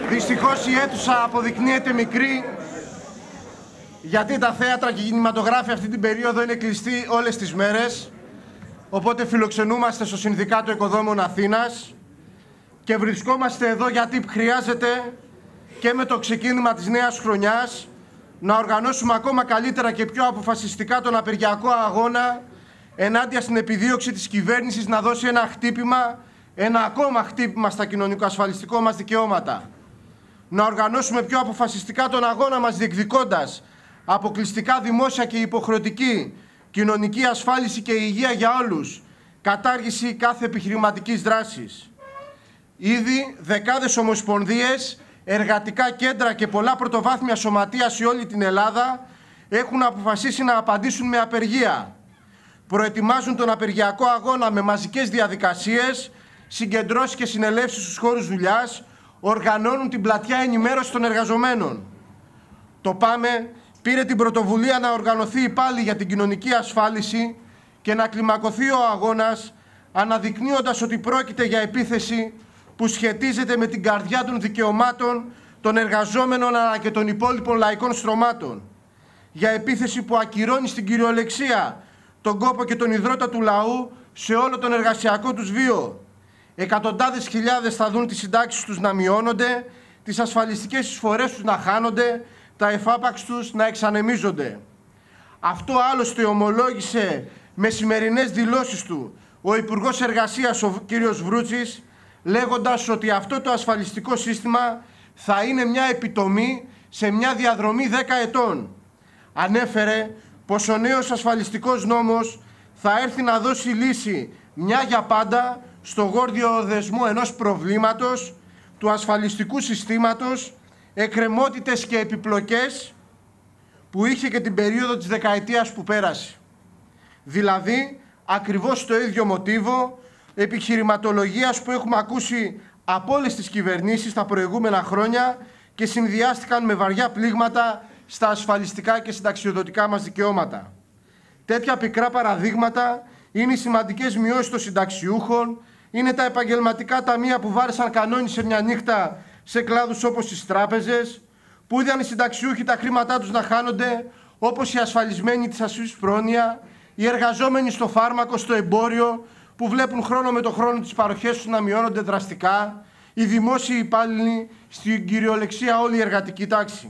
Δυστυχώς η αίθουσα αποδεικνύεται μικρή, γιατί τα θέατρα και οι κινηματογράφοι αυτή την περίοδο είναι κλειστοί όλες τις μέρες. Οπότε φιλοξενούμαστε στο Συνδικάτο Οικοδόμων Αθήνας και βρισκόμαστε εδώ γιατί χρειάζεται και με το ξεκίνημα της νέας χρονιάς να οργανώσουμε ακόμα καλύτερα και πιο αποφασιστικά τον απεργιακό αγώνα ενάντια στην επιδίωξη της κυβέρνησης να δώσει ένα ακόμα χτύπημα στα κοινωνικο-ασφαλιστικό μας δικαιώματα. Να οργανώσουμε πιο αποφασιστικά τον αγώνα μας διεκδικώντας αποκλειστικά δημόσια και υποχρεωτική κοινωνική ασφάλιση και υγεία για όλους, κατάργηση κάθε επιχειρηματικής δράσης. Ήδη δεκάδες ομοσπονδίες, εργατικά κέντρα και πολλά πρωτοβάθμια σωματεία σε όλη την Ελλάδα έχουν αποφασίσει να απαντήσουν με απεργία. Προετοιμάζουν τον απεργιακό αγώνα με μαζικές διαδικασίες, συγκεντρώσεις και συνελεύσεις στους χώρους δουλειάς, οργανώνουν την πλατιά ενημέρωση των εργαζομένων. Το ΠΑΜΕ πήρε την πρωτοβουλία να οργανωθεί πάλι για την κοινωνική ασφάλιση και να κλιμακωθεί ο αγώνας, αναδεικνύοντας ότι πρόκειται για επίθεση που σχετίζεται με την καρδιά των δικαιωμάτων των εργαζόμενων αλλά και των υπόλοιπων λαϊκών στρωμάτων. Για επίθεση που ακυρώνει στην κυριολεξία τον κόπο και τον ιδρώτα του λαού σε όλο τον εργασιακό τους βίο. Εκατοντάδες χιλιάδες θα δουν τις συντάξεις τους να μειώνονται, τις ασφαλιστικές εισφορές τους να χάνονται, τα εφάπαξ τους να εξανεμίζονται. Αυτό άλλωστε ομολόγησε με σημερινές δηλώσεις του ο Υπουργός Εργασίας, ο κύριος Βρούτσης, λέγοντας ότι αυτό το ασφαλιστικό σύστημα θα είναι μια επιτομή σε μια διαδρομή 10 ετών. Ανέφερε πως ο νέος ασφαλιστικός νόμος θα έρθει να δώσει λύση μια για πάντα στο γόρδιο δεσμό ενός προβλήματος του ασφαλιστικού συστήματος, εκκρεμότητες και επιπλοκές που είχε και την περίοδο της δεκαετίας που πέρασε. Δηλαδή, ακριβώς το ίδιο μοτίβο επιχειρηματολογίας που έχουμε ακούσει από όλες τις κυβερνήσεις τα προηγούμενα χρόνια και συνδυάστηκαν με βαριά πλήγματα στα ασφαλιστικά και συνταξιοδοτικά μας δικαιώματα. Τέτοια πικρά παραδείγματα είναι οι σημαντικές μειώσεις των συνταξιούχων, είναι τα επαγγελματικά ταμεία που βάρεσαν κανόνι σε μια νύχτα σε κλάδους όπως τις τράπεζες, που είδαν οι συνταξιούχοι τα χρήματά τους να χάνονται, όπως οι ασφαλισμένοι της ασφαλής πρόνοια, οι εργαζόμενοι στο φάρμακο, στο εμπόριο, που βλέπουν χρόνο με το χρόνο τις παροχές τους να μειώνονται δραστικά, οι δημόσιοι υπάλληλοι, στην κυριολεξία όλη η εργατική τάξη.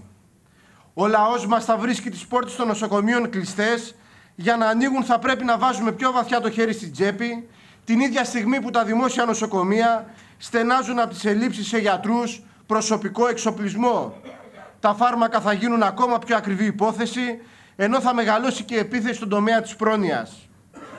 Ο λαός μας θα βρίσκει τις πόρτες των νοσοκομείων κλειστές. Για να ανοίγουν θα πρέπει να βάζουμε πιο βαθιά το χέρι στην τσέπη, την ίδια στιγμή που τα δημόσια νοσοκομεία στενάζουν από τις ελλείψεις σε γιατρούς, προσωπικό, εξοπλισμό. Τα φάρμακα θα γίνουν ακόμα πιο ακριβή υπόθεση, ενώ θα μεγαλώσει και η επίθεση στον τομέα της πρόνοιας.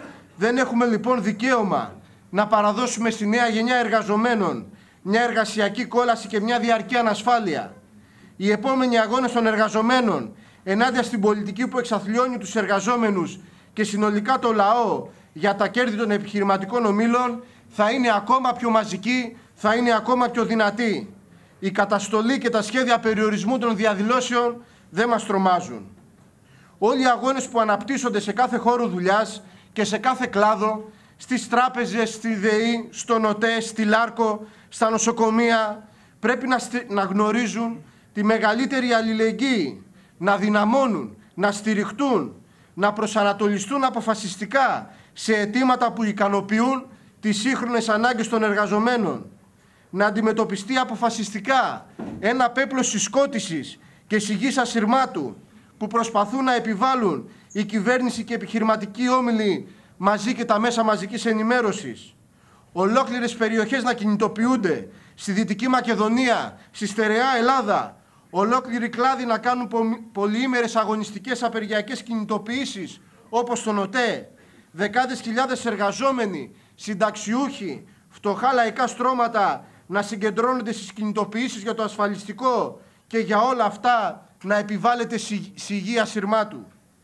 Δεν έχουμε λοιπόν δικαίωμα να παραδώσουμε στη νέα γενιά εργαζομένων μια εργασιακή κόλαση και μια διαρκή ανασφάλεια. Οι επόμενοι αγώνες των εργαζομένων ενάντια στην πολιτική που εξαθλιώνει τους εργαζόμενους και συνολικά το λαό για τα κέρδη των επιχειρηματικών ομίλων θα είναι ακόμα πιο μαζική, θα είναι ακόμα πιο δυνατή. Η καταστολή και τα σχέδια περιορισμού των διαδηλώσεων δεν μας τρομάζουν. Όλοι οι αγώνες που αναπτύσσονται σε κάθε χώρο δουλειάς και σε κάθε κλάδο, στις τράπεζες, στη ΔΕΗ, στον ΟΤΕ, στη ΛΑΡΚΟ, στα νοσοκομεία, πρέπει να γνωρίζουν τη μεγαλύτερη αλληλεγγύη, να δυναμώνουν, να στηριχτούν, να προσανατολιστούν αποφασιστικά σε αιτήματα που ικανοποιούν τις σύγχρονες ανάγκες των εργαζομένων, να αντιμετωπιστεί αποφασιστικά ένα πέπλο συσκότησης και σιγής ασυρμάτου που προσπαθούν να επιβάλλουν η κυβέρνηση και επιχειρηματικοί όμιλοι μαζί και τα μέσα μαζικής ενημέρωσης. Ολόκληρες περιοχές να κινητοποιούνται στη Δυτική Μακεδονία, στη στερεά Ελλάδα, ολόκληροι κλάδοι να κάνουν πολυήμερες αγωνιστικές απεργιακές κινητοποιήσεις όπως τον ΟΤΕ, δεκάδες χιλιάδες εργαζόμενοι, συνταξιούχοι, φτωχά λαϊκά στρώματα να συγκεντρώνονται στις κινητοποιήσεις για το ασφαλιστικό και για όλα αυτά να επιβάλλεται σιγή ασυρμάτου.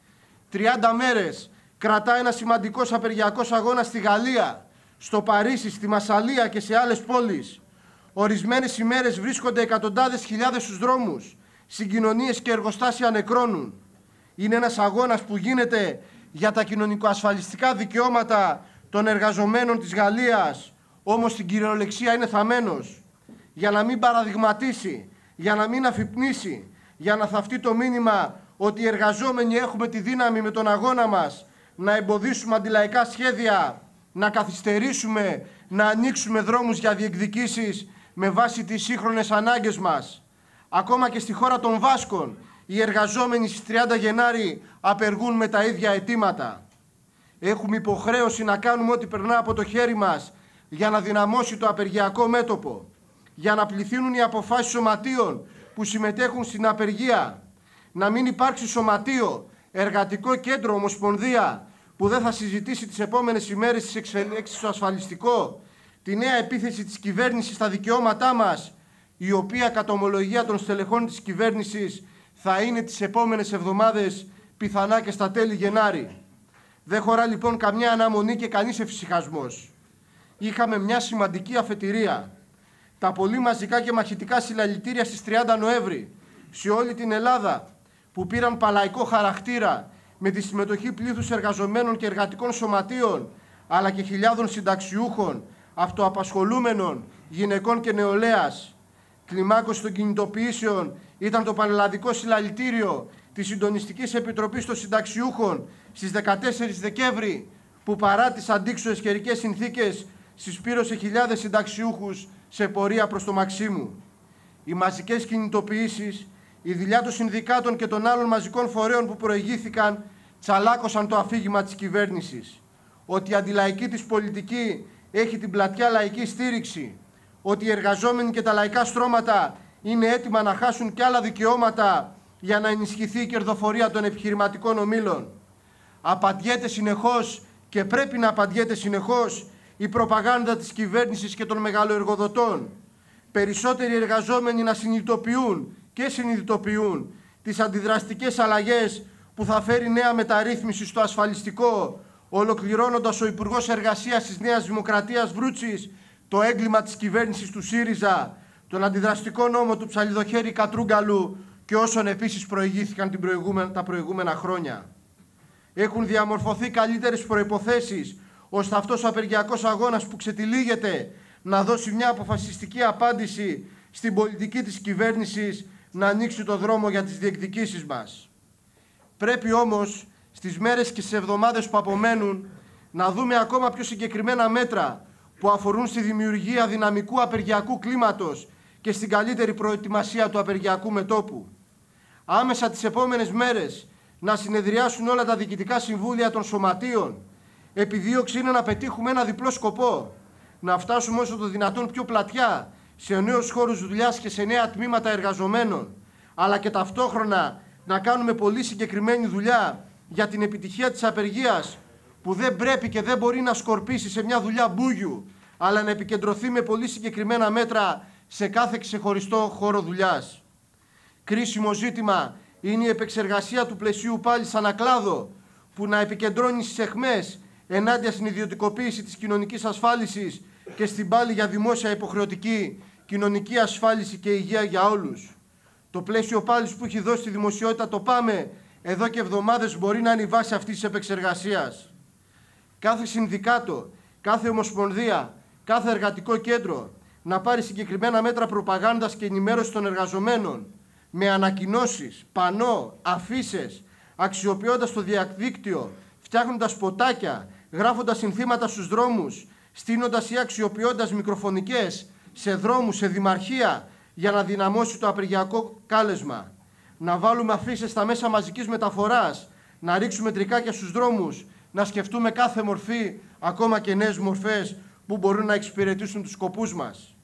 30 μέρες κρατά ένα σημαντικός απεργιακός αγώνας στη Γαλλία, στο Παρίσι, στη Μασσαλία και σε άλλες πόλεις. Ορισμένες ημέρες βρίσκονται εκατοντάδες χιλιάδες στους δρόμους, συγκοινωνίες και εργοστάσια νεκρώνουν. Είναι ένας αγώνας που γίνεται για τα κοινωνικοασφαλιστικά δικαιώματα των εργαζομένων της Γαλλίας, όμως στην κυριολεξία είναι θαμμένος. για να μην παραδειγματίσει, για να μην αφυπνίσει, για να θαυτεί το μήνυμα ότι οι εργαζόμενοι έχουμε τη δύναμη με τον αγώνα μας να εμποδίσουμε αντιλαϊκά σχέδια, να καθυστερήσουμε, να ανοίξουμε δρόμους για διεκδικήσεις με βάση τις σύγχρονες ανάγκες μας. Ακόμα και στη χώρα των Βάσκων, οι εργαζόμενοι στις 30 Γενάρη απεργούν με τα ίδια αιτήματα. Έχουμε υποχρέωση να κάνουμε ό,τι περνά από το χέρι μας για να δυναμώσει το απεργιακό μέτωπο, για να πληθύνουν οι αποφάσεις σωματείων που συμμετέχουν στην απεργία, να μην υπάρξει σωματείο, εργατικό κέντρο, ομοσπονδία που δεν θα συζητήσει τις επόμενες ημέρες τις εξελίξεις στο ασφαλιστικό, τη νέα επίθεση της κυβέρνησης στα δικαιώματά μας, η οποία κατά ομολογία των στελεχών της κυβέρνησης θα είναι τις επόμενες εβδομάδες, πιθανά και στα τέλη Γενάρη. Δεν χωρά λοιπόν καμιά αναμονή και κανείς εφησυχασμός. Είχαμε μια σημαντική αφετηρία. Τα πολύ μαζικά και μαχητικά συλλαλητήρια στις 30 Νοέμβρη σε όλη την Ελλάδα που πήραν παλαϊκό χαρακτήρα με τη συμμετοχή πλήθους εργαζομένων και εργατικών σωματείων αλλά και χιλιάδων συνταξιούχων, αυτοαπασχολούμενων, γυναικών και νεολαίας. Κλιμάκωση των κινητοποιήσεων ήταν το πανελλαδικό συλλαλητήριο της Συντονιστικής Επιτροπής των Συνταξιούχων στις 14 Δεκέμβρη που παρά τις αντίξωες καιρικές συνθήκες συσπήρωσε χιλιάδες συνταξιούχους σε πορεία προς το Μαξίμου. Οι μαζικές κινητοποιήσεις, η δουλειά των συνδικάτων και των άλλων μαζικών φορέων που προηγήθηκαν τσαλάκωσαν το αφήγημα της κυβέρνησης. Ότι η αντιλαϊκή της πολιτική έχει την πλατιά λαϊκή στήριξη. Ότι οι εργαζόμενοι και τα λαϊκά στρώματα είναι έτοιμα να χάσουν και άλλα δικαιώματα για να ενισχυθεί η κερδοφορία των επιχειρηματικών ομίλων. Απαντιέται συνεχώς και πρέπει να απαντιέται συνεχώς η προπαγάνδα της κυβέρνησης και των μεγαλοεργοδοτών. Περισσότεροι εργαζόμενοι να συνειδητοποιούν και συνειδητοποιούν τις αντιδραστικές αλλαγές που θα φέρει νέα μεταρρύθμιση στο ασφαλιστικό, ολοκληρώνοντας ο Υπουργός Εργασίας της Νέας Δημοκρατίας Βρούτσης το έγκλημα της κυβέρνησης του ΣΥΡΙΖΑ, τον αντιδραστικό νόμο του Ψαλιδοχέρη Κατρούγκαλου και όσων επίσης προηγήθηκαν τα προηγούμενα χρόνια. Έχουν διαμορφωθεί καλύτερες προϋποθέσεις ώστε αυτός ο απεργιακός αγώνας που ξετυλίγεται να δώσει μια αποφασιστική απάντηση στην πολιτική της κυβέρνησης να ανοίξει το δρόμο για τις διεκδικήσεις μας. Πρέπει όμως στις μέρες και στις εβδομάδες που απομένουν να δούμε ακόμα πιο συγκεκριμένα μέτρα που αφορούν στη δημιουργία δυναμικού απεργιακού κλίματος και στην καλύτερη προετοιμασία του απεργιακού μετώπου. Άμεσα τις επόμενες μέρες να συνεδριάσουν όλα τα διοικητικά συμβούλια των σωματείων. Επιδίωξη είναι να πετύχουμε ένα διπλό σκοπό. Να φτάσουμε όσο το δυνατόν πιο πλατιά σε νέους χώρους δουλειάς και σε νέα τμήματα εργαζομένων, αλλά και ταυτόχρονα να κάνουμε πολύ συγκεκριμένη δουλειά για την επιτυχία της απεργίας, που δεν πρέπει και δεν μπορεί να σκορπίσει σε μια δουλειά μπούγιου, αλλά να επικεντρωθεί με πολύ συγκεκριμένα μέτρα σε κάθε ξεχωριστό χώρο δουλειάς. Κρίσιμο ζήτημα είναι η επεξεργασία του πλαισίου πάλι σαν ανακλάδο, που να επικεντρώνει στις αιχμές ενάντια στην ιδιωτικοποίηση της κοινωνικής ασφάλισης και στην πάλι για δημόσια υποχρεωτική κοινωνική ασφάλιση και υγεία για όλους. Το πλαίσιο πάλις που έχει δώσει στη δημοσιότητα το ΠΑΜΕ εδώ και εβδομάδες μπορεί να είναι η βάση αυτής της επεξεργασίας. Κάθε συνδικάτο, κάθε ομοσπονδία, κάθε εργατικό κέντρο να πάρει συγκεκριμένα μέτρα προπαγάνδας και ενημέρωση των εργαζομένων με ανακοινώσεις, πανό, αφίσες, αξιοποιώντας το διαδίκτυο, φτιάχνοντας σποτάκια, γράφοντας συνθήματα στους δρόμους, στείνοντας ή αξιοποιώντας μικροφωνικές σε δρόμους, σε δημαρχία, για να δυναμώσει το απεργιακό κάλεσμα. Να βάλουμε αφίσες στα μέσα μαζικής μεταφοράς, να ρίξουμε τρικάκια στους δρόμους, να σκεφτούμε κάθε μορφή, ακόμα και νέες μορφές που μπορούν να εξυπηρετήσουν τους σκοπούς μας.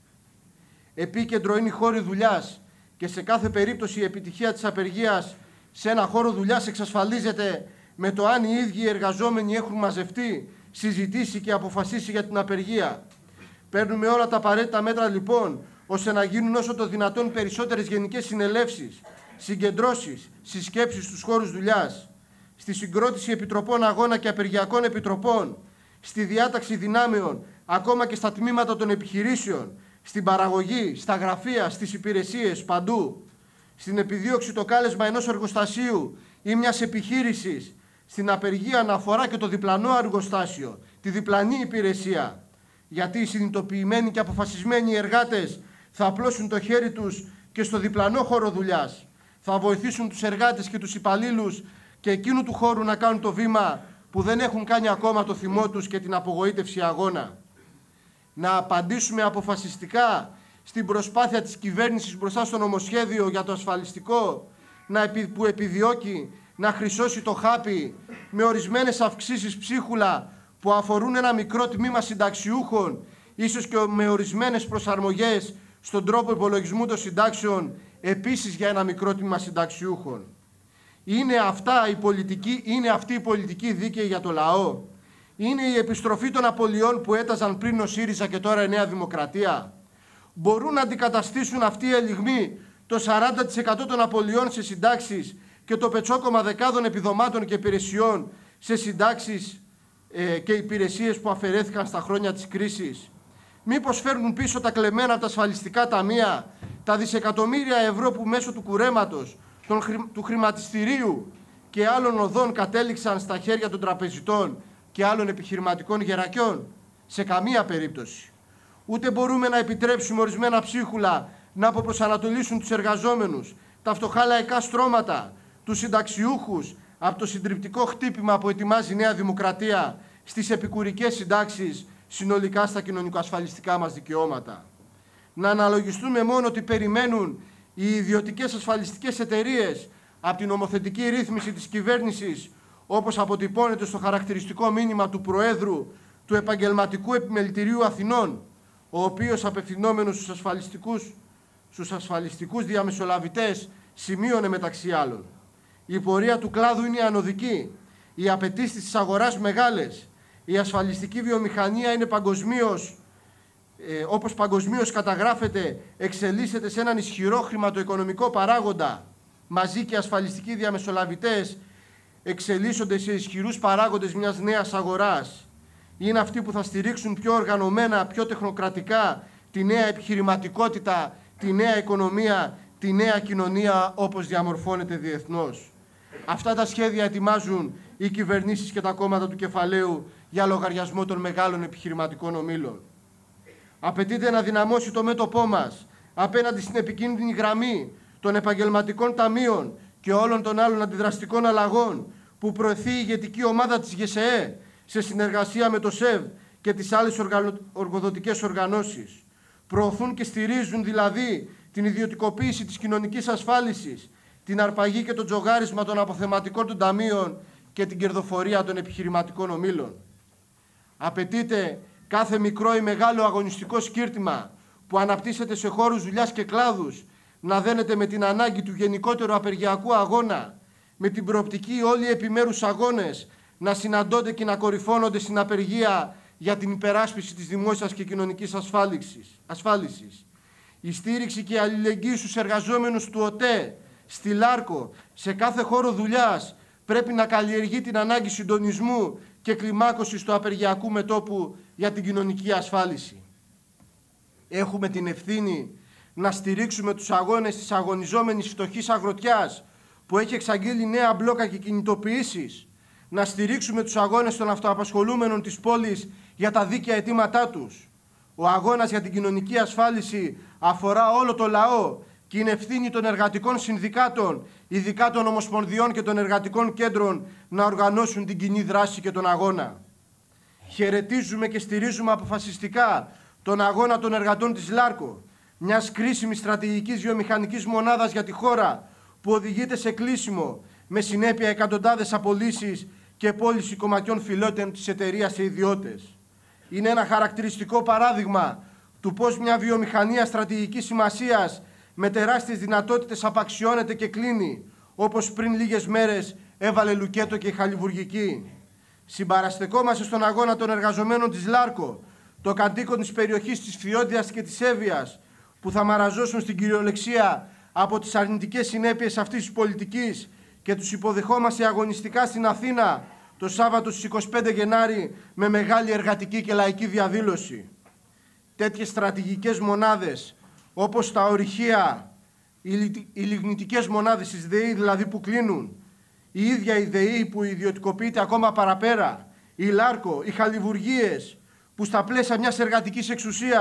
Επίκεντρο είναι οι χώροι δουλειάς και σε κάθε περίπτωση η επιτυχία της απεργίας σε ένα χώρο δουλειάς εξασφαλίζεται με το αν οι ίδιοι οι εργαζόμενοι έχουν μαζευτεί, συζητήσει και αποφασίσει για την απεργία. Παίρνουμε όλα τα απαραίτητα μέτρα λοιπόν, ώστε να γίνουν όσο το δυνατόν περισσότερες γενικές συνελεύσεις, συγκεντρώσεις, συσκέψεις στους χώρους δουλειάς, στη συγκρότηση επιτροπών αγώνα και απεργιακών επιτροπών, στη διάταξη δυνάμεων, ακόμα και στα τμήματα των επιχειρήσεων, στην παραγωγή, στα γραφεία, στις υπηρεσίες, παντού, στην επιδίωξη το κάλεσμα ενός εργοστασίου ή μιας επιχείρησης, στην απεργία να αφορά και το διπλανό εργοστάσιο, τη διπλανή υπηρεσία, γιατί οι συνειδητοποιημένοι και αποφασισμένοι εργάτες θα απλώσουν το χέρι τους και στο διπλανό χώρο δουλειάς. Θα βοηθήσουν τους εργάτες και τους υπαλλήλους και εκείνου του χώρου να κάνουν το βήμα που δεν έχουν κάνει ακόμα το θυμό τους και την απογοήτευση αγώνα. Να απαντήσουμε αποφασιστικά στην προσπάθεια της κυβέρνησης μπροστά στο νομοσχέδιο για το ασφαλιστικό που επιδιώκει να χρυσώσει το χάπι με ορισμένες αυξήσεις ψίχουλα που αφορούν ένα μικρό τμήμα συνταξιούχων, ίσως και με ορισμένες προσαρμογές στον τρόπο υπολογισμού των συντάξεων, επίσης για ένα μικρό τμήμα συνταξιούχων. Είναι αυτή η πολιτική δίκαιη για το λαό? Είναι η επιστροφή των απολειών που έταζαν πριν ο ΣΥΡΙΖΑ και τώρα η Νέα Δημοκρατία? Μπορούν να αντικαταστήσουν αυτοί οι ελιγμοί το 40% των απολειών σε συντάξεις και το πετσόκομα δεκάδων επιδομάτων και υπηρεσιών σε συντάξεις και υπηρεσίες που αφαιρέθηκαν στα χρόνια της κρίσης? Μήπως φέρνουν πίσω τα κλεμμένα από τα ασφαλιστικά ταμεία, τα δισεκατομμύρια ευρώ που μέσω του κουρέματος, του χρηματιστηρίου και άλλων οδών κατέληξαν στα χέρια των τραπεζιτών και άλλων επιχειρηματικών γερακιών? Σε καμία περίπτωση. Ούτε μπορούμε να επιτρέψουμε ορισμένα ψίχουλα να αποπροσανατολίσουν τους εργαζόμενους, τα φτωχά λαϊκά στρώματα, τους συνταξιούχους από το συντριπτικό χτύπημα που ετοιμάζει η Νέα Δημοκρατία στις επικουρικές συντάξεις συνολικά στα κοινωνικοασφαλιστικά μας δικαιώματα. Να αναλογιστούμε μόνο ότι περιμένουν οι ιδιωτικές ασφαλιστικές εταιρείες από την νομοθετική ρύθμιση της κυβέρνησης, όπως αποτυπώνεται στο χαρακτηριστικό μήνυμα του Προέδρου του Επαγγελματικού Επιμελητηρίου Αθηνών, ο οποίος απευθυνόμενος στους ασφαλιστικούς διαμεσολαβητές σημείωνε μεταξύ άλλων: η πορεία του κλάδου είναι ανωδική, οι απαιτήσεις της αγοράς μεγάλες, η ασφαλιστική βιομηχανία είναι όπως παγκοσμίως καταγράφεται, εξελίσσεται σε έναν ισχυρό χρηματοοικονομικό παράγοντα. Μαζί και οι ασφαλιστικοί διαμεσολαβητές εξελίσσονται σε ισχυρούς παράγοντες μιας νέας αγοράς. Είναι αυτοί που θα στηρίξουν πιο οργανωμένα, πιο τεχνοκρατικά τη νέα επιχειρηματικότητα, τη νέα οικονομία, τη νέα κοινωνία όπως διαμορφώνεται διεθνώς. Αυτά τα σχέδια ετοιμάζουν οι κυβερνήσεις και τα κόμματα του κεφαλαίου για λογαριασμό των μεγάλων επιχειρηματικών ομίλων. Απαιτείται να δυναμώσει το μέτωπό μας απέναντι στην επικίνδυνη γραμμή των επαγγελματικών ταμείων και όλων των άλλων αντιδραστικών αλλαγών που προωθεί η ηγετική ομάδα της ΓΕΣΕΕ σε συνεργασία με το ΣΕΒ και τις άλλες εργοδοτικές οργανώσεις. Προωθούν και στηρίζουν δηλαδή την ιδιωτικοποίηση της κοινωνικής ασφάλισης, την αρπαγή και το τζογάρισμα των αποθεματικών των ταμείων και την κερδοφορία των επιχειρηματικών ομίλων. Απαιτείται κάθε μικρό ή μεγάλο αγωνιστικό σκύρτημα που αναπτύσσεται σε χώρους δουλειάς και κλάδους να δένεται με την ανάγκη του γενικότερου απεργιακού αγώνα, με την προοπτική όλοι οι επιμέρους αγώνες να συναντώνται και να κορυφώνονται στην απεργία για την υπεράσπιση της δημόσιας και κοινωνικής ασφάλισης. Η στήριξη και η αλληλεγγύη στους εργαζόμενους του ΟΤΕ, στη ΛΑΡΚΟ, σε κάθε χώρο δουλειάς πρέπει να καλλιεργεί την ανάγκη συντονισμού και κλιμάκωσης του απεργιακού μετώπου για την κοινωνική ασφάλιση. Έχουμε την ευθύνη να στηρίξουμε τους αγώνες της αγωνιζόμενης φτωχής αγροτιάς που έχει εξαγγείλει νέα μπλόκα και κινητοποιήσεις, να στηρίξουμε τους αγώνες των αυτοαπασχολούμενων της πόλης για τα δίκαια αιτήματά τους. Ο αγώνας για την κοινωνική ασφάλιση αφορά όλο το λαό και είναι ευθύνη των εργατικών συνδικάτων, ειδικά των ομοσπονδιών και των εργατικών κέντρων, να οργανώσουν την κοινή δράση και τον αγώνα. Χαιρετίζουμε και στηρίζουμε αποφασιστικά τον αγώνα των εργατών της ΛΑΡΚΟ, μιας κρίσιμης στρατηγικής βιομηχανικής μονάδας για τη χώρα που οδηγείται σε κλείσιμο, με συνέπεια εκατοντάδες απολύσεις και πώληση κομματιών φυλώτων της εταιρείας σε ιδιώτες. Είναι ένα χαρακτηριστικό παράδειγμα του πώς μια βιομηχανία στρατηγικής σημασίας με τεράστιες δυνατότητες απαξιώνεται και κλείνει, όπως πριν λίγες μέρες έβαλε λουκέτο και η χαλιβουργική. Συμπαραστεκόμαστε στον αγώνα των εργαζομένων της ΛΑΡΚΟ, το κατοίκον της περιοχής της Φιόντιας και της Εύβοιας, που θα μαραζώσουν στην κυριολεξία από τις αρνητικές συνέπειες αυτής της πολιτικής και τους υποδεχόμαστε αγωνιστικά στην Αθήνα το Σάββατο στις 25 Γενάρη με μεγάλη εργατική και λαϊκή διαδήλωση. Τέτοιες στρατηγικές μονάδες όπως τα ορυχεία, οι λιγνητικές μονάδες της ΔΕΗ δηλαδή που κλείνουν, η ίδια η ΔΕΗ που ιδιωτικοποιείται ακόμα παραπέρα, η ΛΑΡΚΟ, οι χαλιβουργίες που στα πλαίσια μιας εργατικής εξουσίας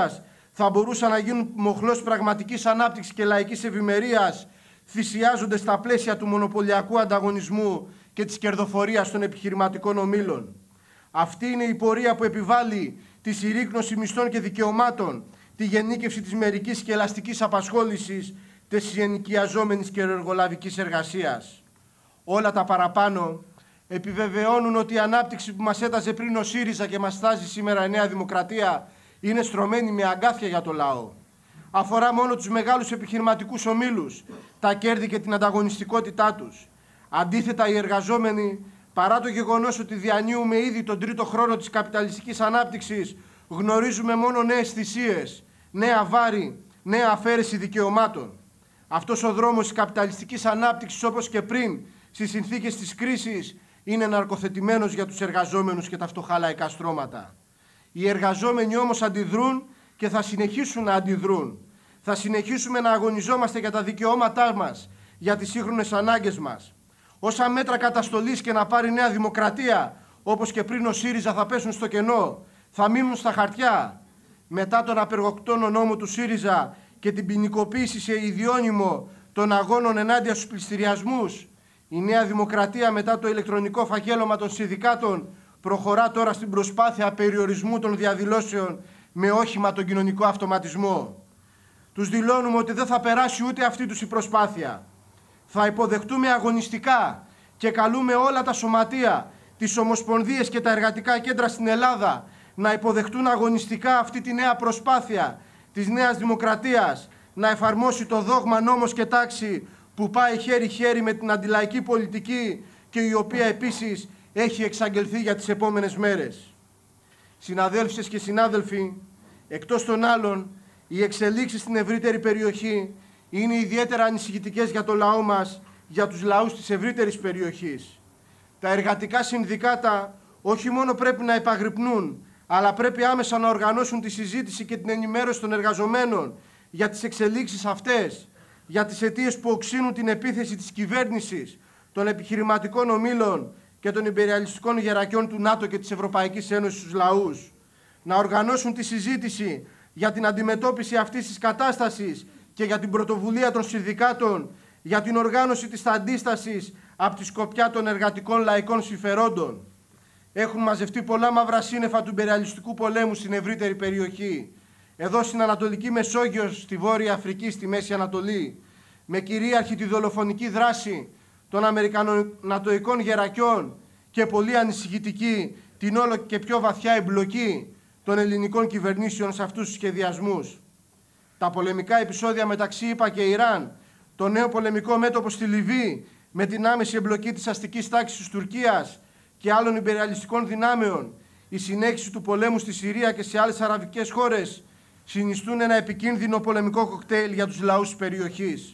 θα μπορούσαν να γίνουν μοχλός πραγματικής ανάπτυξης και λαϊκής ευημερίας, θυσιάζονται στα πλαίσια του μονοπωλιακού ανταγωνισμού και της κερδοφορίας των επιχειρηματικών ομίλων. Αυτή είναι η πορεία που επιβάλλει τη συρρίκνωση μισθών και δικαιωμάτων, τη γενίκευση της μερικής και ελαστικής απασχόλησης, της ενοικιαζόμενης και εργολαβικής εργασίας. Όλα τα παραπάνω επιβεβαιώνουν ότι η ανάπτυξη που μας έταζε πριν ο ΣΥΡΙΖΑ και μας τάζει σήμερα η Νέα Δημοκρατία είναι στρωμένη με αγκάθια για το λαό. Αφορά μόνο τους μεγάλους επιχειρηματικούς ομίλους, τα κέρδη και την ανταγωνιστικότητά τους. Αντίθετα, οι εργαζόμενοι, παρά το γεγονός ότι διανύουμε ήδη τον τρίτο χρόνο της καπιταλιστικής ανάπτυξης, γνωρίζουμε μόνο νέες θυσίες, νέα βάρη, νέα αφαίρεση δικαιωμάτων. Αυτός ο δρόμος της καπιταλιστικής ανάπτυξης, όπως και πριν, στις συνθήκες της κρίσης, είναι ναρκοθετημένος για τους εργαζόμενους και τα φτωχά λαϊκά στρώματα. Οι εργαζόμενοι όμως αντιδρούν και θα συνεχίσουν να αντιδρούν. Θα συνεχίσουμε να αγωνιζόμαστε για τα δικαιώματά μας, για τις σύγχρονες ανάγκες μας. Όσα μέτρα καταστολής και να πάρει Νέα Δημοκρατία, όπως και πριν ο ΣΥΡΙΖΑ, θα πέσουν στο κενό, θα μείνουν στα χαρτιά. Μετά τον απεργοκτόνο νόμο του ΣΥΡΙΖΑ και την ποινικοποίηση σε ιδιώνυμο των αγώνων ενάντια στους πληστηριασμούς, η Νέα Δημοκρατία, μετά το ηλεκτρονικό φακέλωμα των συνδικάτων, προχωρά τώρα στην προσπάθεια περιορισμού των διαδηλώσεων με όχημα τον κοινωνικό αυτοματισμό. Τους δηλώνουμε ότι δεν θα περάσει ούτε αυτή τους η προσπάθεια. Θα υποδεχτούμε αγωνιστικά και καλούμε όλα τα σωματεία, τις ομοσπονδίες και τα εργατικά κέντρα στην Ελλάδα να υποδεχτούν αγωνιστικά αυτή τη νέα προσπάθεια της Νέας Δημοκρατίας να εφαρμόσει το δόγμα νόμος και τάξη που πάει χέρι-χέρι με την αντιλαϊκή πολιτική και η οποία επίσης έχει εξαγγελθεί για τις επόμενες μέρες. Συναδέλφισες και συνάδελφοι, εκτός των άλλων, οι εξελίξεις στην ευρύτερη περιοχή είναι ιδιαίτερα ανησυχητικές για το λαό μας, για τους λαούς της ευρύτερης περιοχής. Τα εργατικά συνδικάτα όχι μόνο πρέπει να επαγρυπνούν, αλλά πρέπει άμεσα να οργανώσουν τη συζήτηση και την ενημέρωση των εργαζομένων για τις εξελίξεις αυτές, για τις αιτίες που οξύνουν την επίθεση της κυβέρνησης, των επιχειρηματικών ομίλων και των υπεριαλιστικών γερακιών του ΝΑΤΟ και της Ευρωπαϊκής Ένωσης στους λαούς. Να οργανώσουν τη συζήτηση για την αντιμετώπιση αυτής της κατάστασης και για την πρωτοβουλία των συνδικάτων, για την οργάνωση της αντίστασης από τη σκοπιά των εργατικών λαϊκών συμφερόντων. Έχουν μαζευτεί πολλά μαύρα σύννεφα του υπεριαλιστικού πολέμου στην ευρύτερη περιοχή. Εδώ στην Ανατολική Μεσόγειο, στη Βόρεια Αφρική, στη Μέση Ανατολή, με κυρίαρχη τη δολοφονική δράση των Αμερικανονατοϊκών γερακιών και πολύ ανησυχητική την όλο και πιο βαθιά εμπλοκή των ελληνικών κυβερνήσεων σε αυτούς τους σχεδιασμούς. Τα πολεμικά επεισόδια μεταξύ ΗΠΑ και Ιράν, το νέο πολεμικό μέτωπο στη Λιβύη με την άμεση εμπλοκή της αστικής τάξης της Τουρκίας και άλλων υπεριαλιστικών δυνάμεων, η συνέχιση του πολέμου στη Συρία και σε άλλες αραβικές χώρες συνιστούν ένα επικίνδυνο πολεμικό κοκτέιλ για τους λαούς της περιοχής.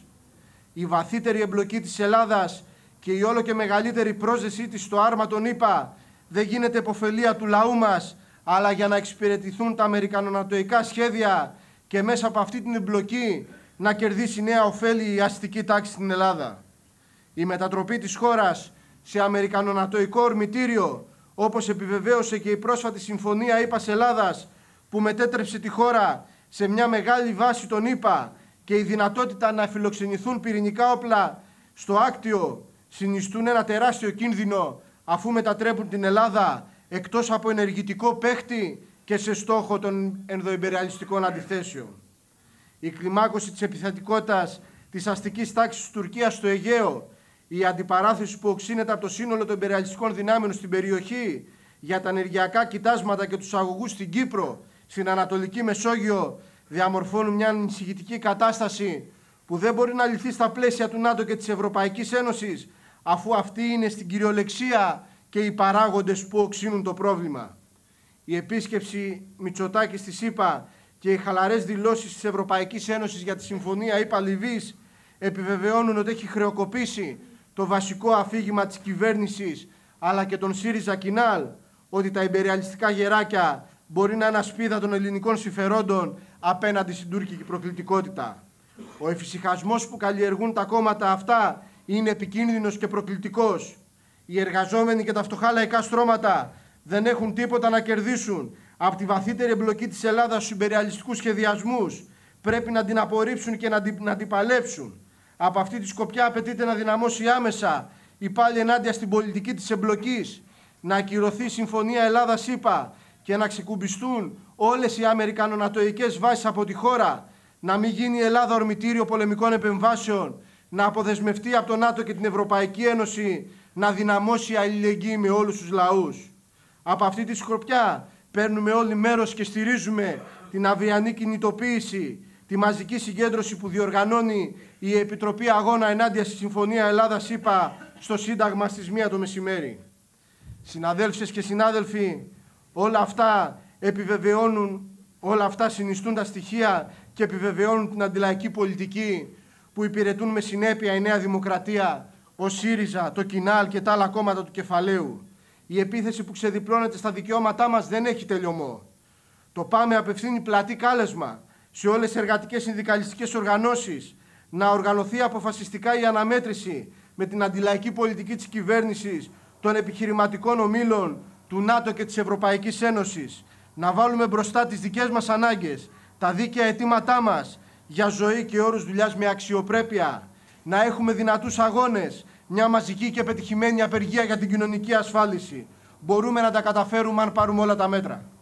Η βαθύτερη εμπλοκή της Ελλάδας και η όλο και μεγαλύτερη πρόσδεσή της στο άρμα των ΗΠΑ δεν γίνεται υποφελία του λαού μας, αλλά για να εξυπηρετηθούν τα αμερικανονατοϊκά σχέδια και μέσα από αυτή την εμπλοκή να κερδίσει νέα ωφέλη η αστική τάξη στην Ελλάδα. Η μετατροπή της χώρας σε αμερικανονατοϊκό ορμητήριο, όπως επιβεβαίωσε και η πρόσφατη συμφωνία ΗΠΑ-Ελλάδας, που μετέτρεψε τη χώρα σε μια μεγάλη βάση των ΗΠΑ και η δυνατότητα να φιλοξενηθούν πυρηνικά όπλα στο Άκτιο, συνιστούν ένα τεράστιο κίνδυνο, αφού μετατρέπουν την Ελλάδα εκτός από ενεργητικό παίχτη και σε στόχο των ενδοϊμπεριαλιστικών αντιθέσεων. Η κλιμάκωση της επιθετικότητας της αστικής τάξης της Τουρκίας στο Αιγαίο, η αντιπαράθεση που οξύνεται από το σύνολο των υπεριαλιστικών δυνάμεων στην περιοχή για τα ενεργειακά κοιτάσματα και τους αγωγούς στην Κύπρο, στην Ανατολική Μεσόγειο, διαμορφώνουν μια ανησυχητική κατάσταση που δεν μπορεί να λυθεί στα πλαίσια του ΝΑΤΟ και της Ευρωπαϊκής Ένωσης, αφού αυτή είναι στην κυριολεξία και οι παράγοντες που οξύνουν το πρόβλημα. Η επίσκεψη Μητσοτάκη στη ΣΥΠΑ και οι χαλαρές δηλώσεις της Ευρωπαϊκής Ένωσης για τη Συμφωνία ΗΠΑ-Λιβύης επιβεβαιώνουν ότι έχει χρεοκοπήσει το βασικό αφήγημα της κυβέρνησης αλλά και των ΣΥΡΙΖΑ Κινάλ, ότι τα υπεριαλιστικά γεράκια μπορεί να είναι ασπίδα των ελληνικών συμφερόντων απέναντι στην τουρκική προκλητικότητα. Ο εφησυχασμός που καλλιεργούν τα κόμματα αυτά είναι επικίνδυνος και προκλητικός. Οι εργαζόμενοι και τα φτωχά λαϊκά στρώματα δεν έχουν τίποτα να κερδίσουν από τη βαθύτερη εμπλοκή της Ελλάδας στους υπεριαλιστικούς σχεδιασμούς πρέπει να την απορρίψουν και να την παλέψουν. Από αυτή τη σκοπιά απαιτείται να δυναμώσει άμεσα η πάλι ενάντια στην πολιτική της εμπλοκής, να ακυρωθεί η Συμφωνία Ελλάδα-ΣΥΠΑ και να ξεκουμπιστούν όλες οι αμερικανονατοικές βάσεις από τη χώρα, να μην γίνει η Ελλάδα ορμητήριο πολεμικών επεμβάσεων, να αποδεσμευτεί από το ΝΑΤΟ και την Ευρωπαϊκή Ένωση, να δυναμώσει αλληλεγγύη με όλους τους λαούς. Από αυτή τη σκοπιά παίρνουμε όλοι μέρος και στηρίζουμε την αυριανή κινητοποίηση, τη μαζική συγκέντρωση που διοργανώνει η Επιτροπή Αγώνα ενάντια στη Συμφωνία Ελλάδα-ΣΥΠΑ στο Σύνταγμα στις 1 το μεσημέρι. Συναδέλφες και συνάδελφοι, όλα αυτά συνιστούν τα στοιχεία και επιβεβαιώνουν την αντιλαϊκή πολιτική που υπηρετούν με συνέπεια η Νέα Δημοκρατία, ο ΣΥΡΙΖΑ, το ΚΙΝΑΛ και τα άλλα κόμματα του κεφαλαίου. Η επίθεση που ξεδιπλώνεται στα δικαιώματά μας δεν έχει τελειωμό. Το ΠΑΜΕ απευθύνει πλατή κάλεσμα σε όλες τις εργατικές συνδικαλιστικές οργανώσεις να οργανωθεί αποφασιστικά η αναμέτρηση με την αντιλαϊκή πολιτική της κυβέρνησης, των επιχειρηματικών ομίλων, του ΝΑΤΟ και της Ευρωπαϊκής Ένωσης. Να βάλουμε μπροστά τις δικές μας ανάγκες, τα δίκαια αιτήματά μας για ζωή και όρους δουλειάς με αξιοπρέπεια. Να έχουμε δυνατούς αγώνες, μια μαζική και πετυχημένη απεργία για την κοινωνική ασφάλιση. Μπορούμε να τα καταφέρουμε αν πάρουμε όλα τα μέτρα.